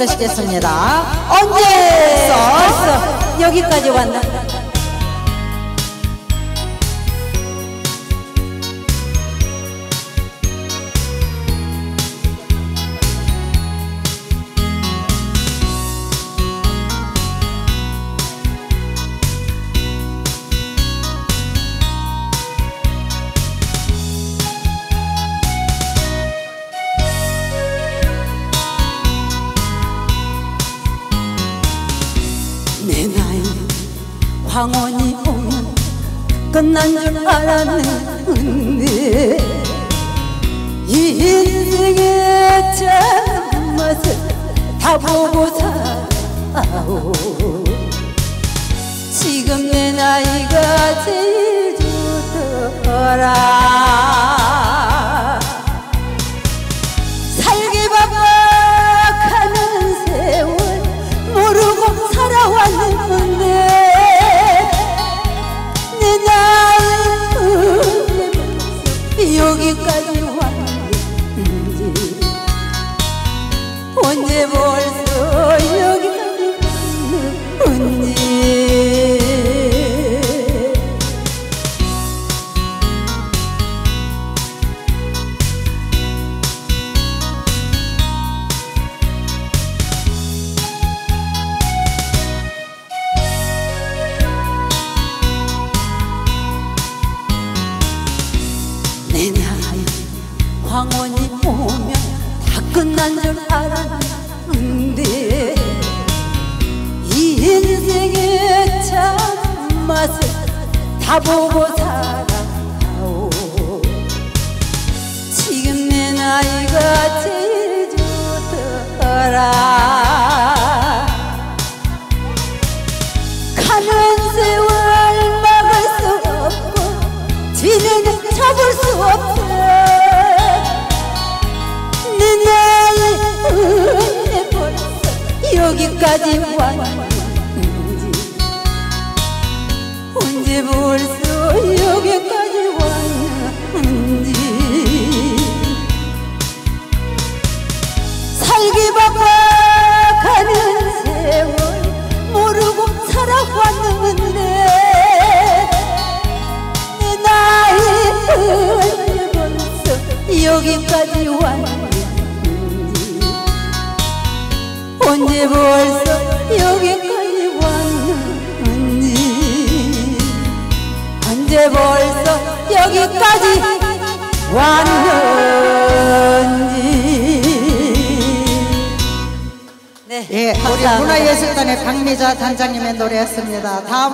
어떠시겠습니다? 언제 벌써 여기까지 왔나? 내 나이 황혼이 오면 끝난 줄 알았는데 이 인생의 참맛을 다 보고 살아오. 지금 내 나이가 제일 좋더라. 살기 바빠가는 세월 모르고 살아왔는데 내 나이는 여기까지 왔는지 언제 벌써 여기까지 왔는지. 내 나이 황혼이 오면 다 끝난 줄 알았는데 이 인생의 참맛을 다 보고 살아오. 지금 내 나이가 제일 좋더라. 가는 세월 막을 수 없고 뒤는 잡을 수 없어. 내 나이 언제 벌써 여기까지 왔는지 언제 벌써 여기까지 왔는지. 살기 바빠 가는 세월 모르고 살아왔는데 여기까지 왔는지 언제 벌써 여기까지 왔는지 언제 벌써 여기까지 왔는지. 네, 우리 문화예술단의 박미자 단장님의 노래였습니다. 다음